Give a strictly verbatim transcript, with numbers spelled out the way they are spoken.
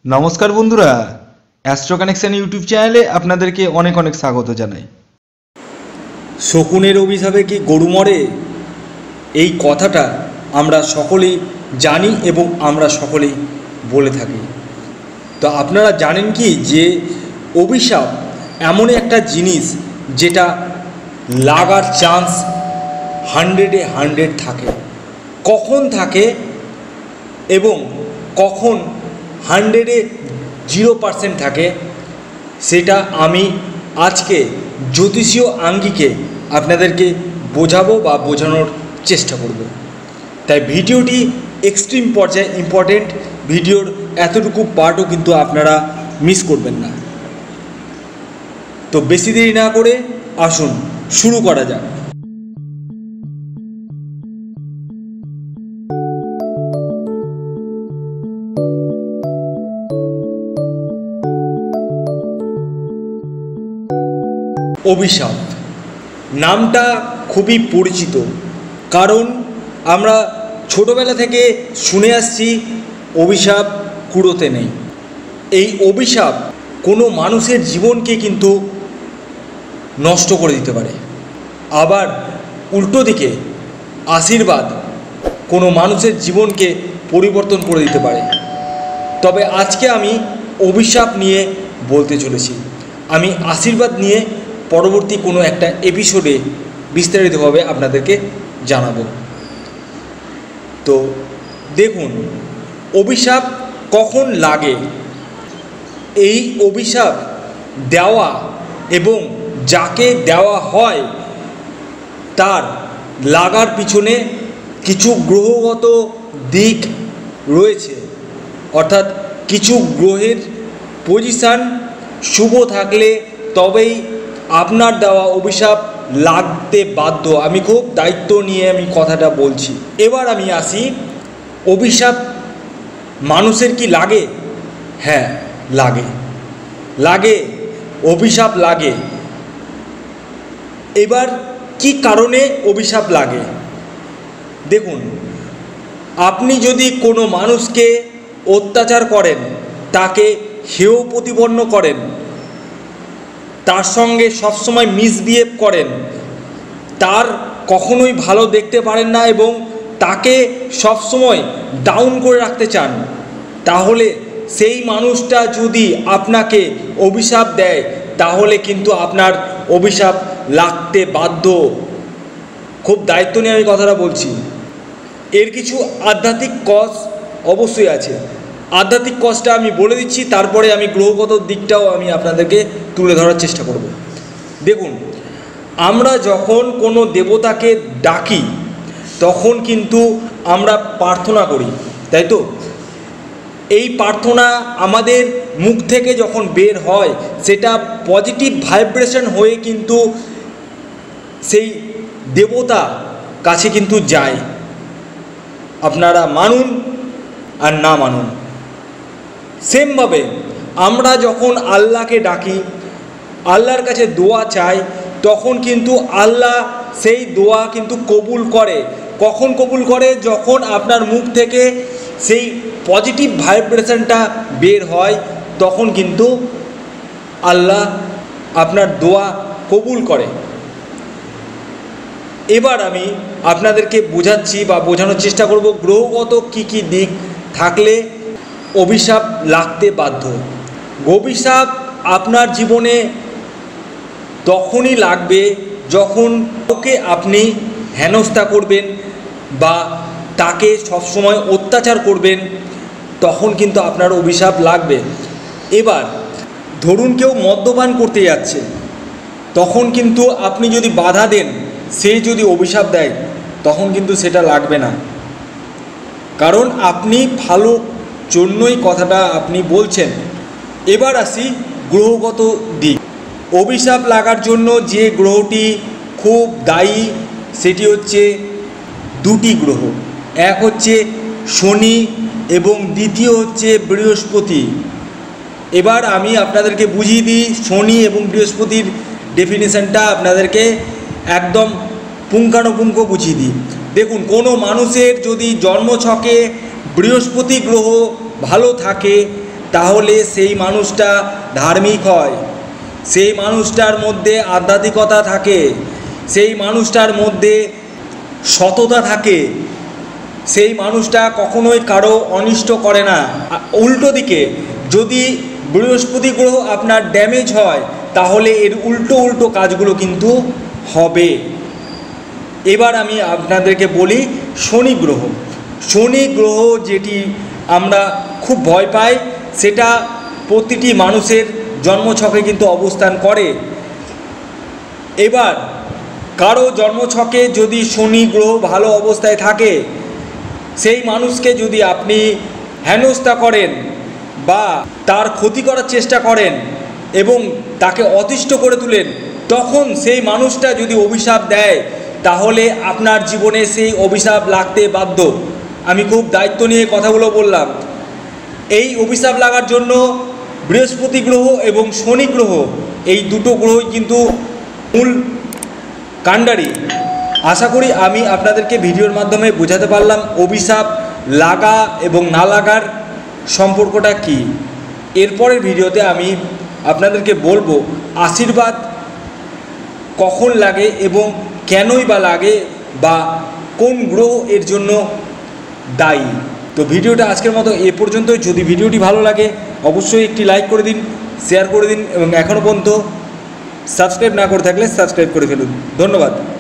নমস্কার বন্ধুরা, astro connection YouTube চ্যানেলে আপনাদেরকে অনেক অনেক স্বাগত জানাই। শকুনের অভিশাপে কি গরু মরে, এই কথাটা আমরা সকলেই জানি এবং আমরা সকলেই বলে থাকি। তো আপনারা জানেন কি যে অভিশাপ এমন একটা জিনিস যেটা লাগার চান্স হান্ড্রেডে হান্ড্রেড থাকে। কখন থাকে এবং কখন হান্ড্রেডে জিরো পার্সেন্ট থাকে সেটা আমি আজকে জ্যোতিষীয় আঙ্গিকে আপনাদেরকে বোঝাবো বা বোঝানোর চেষ্টা করব। তাই ভিডিওটি এক্সট্রিম পর্যায়ে ইম্পর্টেন্ট, ভিডিওর এতটুকু পার্টও কিন্তু আপনারা মিস করবেন না। তো বেশি দেরি না করে আসুন শুরু করা যাক। অভিশাপ নামটা খুবই পরিচিত, কারণ আমরা ছোটোবেলা থেকে শুনে আসছি অভিশাপ কুড়োতে নেই। এই অভিশাপ কোনো মানুষের জীবনকে কিন্তু নষ্ট করে দিতে পারে, আবার উল্টো দিকে আশীর্বাদ কোনো মানুষের জীবনকে পরিবর্তন করে দিতে পারে। তবে আজকে আমি অভিশাপ নিয়ে বলতে চলেছি, আমি আশীর্বাদ নিয়ে পরবর্তী কোনো একটা এপিসোডে বিস্তারিতভাবে আপনাদেরকে জানাবো। তো দেখুন, অভিশাপ কখন লাগে। এই অভিশাপ দেওয়া এবং যাকে দেওয়া হয় তার লাগার পিছনে কিছু গ্রহগত দিক রয়েছে, অর্থাৎ কিছু গ্রহের পজিশান শুভ থাকলে তবেই আপনার দেওয়া অভিশাপ লাগতে বাধ্য। আমি খুব দায়িত্ব নিয়ে আমি কথাটা বলছি। এবার আমি আসি, অভিশাপ মানুষের কি লাগে? হ্যাঁ, লাগে লাগে অভিশাপ লাগে। এবার কি কারণে অভিশাপ লাগে? দেখুন, আপনি যদি কোনো মানুষকে অত্যাচার করেন, তাকে হেয় প্রতিপন্ন করেন, তার সঙ্গে সবসময় মিসবিহেভ করেন, তার কখনোই ভালো দেখতে পারেন না এবং তাকে সবসময় ডাউন করে রাখতে চান, তাহলে সেই মানুষটা যদি আপনাকে অভিশাপ দেয় তাহলে কিন্তু আপনার অভিশাপ লাগতে বাধ্য। খুব দায়িত্ব নিয়ে আমি কথাটা বলছি। এর কিছু আধ্যাত্মিক কজ অবশ্যই আছে। আধ্যাত্মিক কজটা আমি বলে দিচ্ছি, তারপরে আমি গ্রহগত দিকটাও আমি আপনাদেরকে তুলে ধরার চেষ্টা করব। দেখুন, আমরা যখন কোনো দেবতাকে ডাকি তখন কিন্তু আমরা প্রার্থনা করি, তাই তো? এই প্রার্থনা আমাদের মুখ থেকে যখন বের হয় সেটা পজিটিভ ভাইব্রেশন হয়ে কিন্তু সেই দেবতা কাছে কিন্তু যায়, আপনারা মানুন আর না মানুন। সেমভাবে আমরা যখন আল্লাহকে ডাকি, আল্লাহর কাছে দোয়া চাই, তখন কিন্তু আল্লাহ সেই দোয়া কিন্তু কবুল করে। কখন কবুল করে? যখন আপনার মুখ থেকে সেই পজিটিভ ভাইব্রেশনটা বের হয়, তখন কিন্তু আল্লাহ আপনার দোয়া কবুল করে। এবার আমি আপনাদেরকে বোঝাচ্ছি বা বোঝানোর চেষ্টা করব গ্রহগত কি কি দিক থাকলে অভিশাপ লাগতে বাধ্য। অভিশাপ আপনার জীবনে তখনই লাগবে যখন ওকে আপনি হেনস্থা করবেন বা তাকে সবসময় অত্যাচার করবেন, তখন কিন্তু আপনার অভিশাপ লাগবে। এবার ধরুন কেউ মদ্যপান করতে যাচ্ছে, তখন কিন্তু আপনি যদি বাধা দেন, সে যদি অভিশাপ দেয়, তখন কিন্তু সেটা লাগবে না, কারণ আপনি ভালো জন্যই কথাটা আপনি বলছেন। এবার আসি গ্রহগত দিক। অভিশাপ লাগার জন্য যে গ্রহটি খুব দায়ী সেটি হচ্ছে দুটি গ্রহ, এক হচ্ছে শনি এবং দ্বিতীয় হচ্ছে বৃহস্পতি। এবার আমি আপনাদেরকে বুঝিয়ে দিই শনি এবং বৃহস্পতির ডেফিনেশনটা আপনাদেরকে একদম পুঙ্খানুপুঙ্খ বুঝিয়ে দিই। দেখুন, কোনো মানুষের যদি জন্মছকে বৃহস্পতি গ্রহ ভালো থাকে তাহলে সেই মানুষটা ধার্মিক হয়, সেই মানুষটার মধ্যে আধ্যাত্মিকতা থাকে, সেই মানুষটার মধ্যে সততা থাকে, সেই মানুষটা কখনোই কারো অনিষ্ট করে না। উল্টো দিকে যদি বৃহস্পতি গ্রহ আপনার ড্যামেজ হয় তাহলে এর উল্টো উল্টো কাজগুলো কিন্তু হবে। এবার আমি আপনাদেরকে বলি শনি গ্রহ। শনি গ্রহ যেটি আমরা খুব ভয় পাই, সেটা প্রতিটি মানুষের জন্মছকে কিন্তু অবস্থান করে। এবার কারো জন্মছকে যদি শনি গ্রহ ভালো অবস্থায় থাকে, সেই মানুষকে যদি আপনি হেনস্থা করেন বা তার ক্ষতি করার চেষ্টা করেন এবং তাকে অতিষ্ঠ করে তুলেন, তখন সেই মানুষটা যদি অভিশাপ দেয় তাহলে আপনার জীবনে সেই অভিশাপ লাগতে বাধ্য। আমি খুব দায়িত্ব নিয়ে কথাগুলো বললাম। এই অভিশাপ লাগার জন্য বৃহস্পতি গ্রহ এবং শনি গ্রহ, এই দুটো গ্রহই কিন্তু মূল কাণ্ডারি। আশা করি আমি আপনাদেরকে ভিডিওর মাধ্যমে বোঝাতে পারলাম অভিশাপ লাগা এবং না লাগার সম্পর্কটা কী। এরপরের ভিডিওতে আমি আপনাদেরকে বলবো আশীর্বাদ কখন লাগে এবং কেনই বা লাগে বা কোন গ্রহ এর জন্য দায়ী। তো ভিডিওটা আজকের মতো এ পর্যন্তই। যদি ভিডিওটি ভালো লাগে অবশ্যই একটি লাইক করে দিন, শেয়ার করে দিন এবং এখনও পর্যন্ত সাবস্ক্রাইব না করে থাকলে সাবস্ক্রাইব করে ফেলুন। ধন্যবাদ।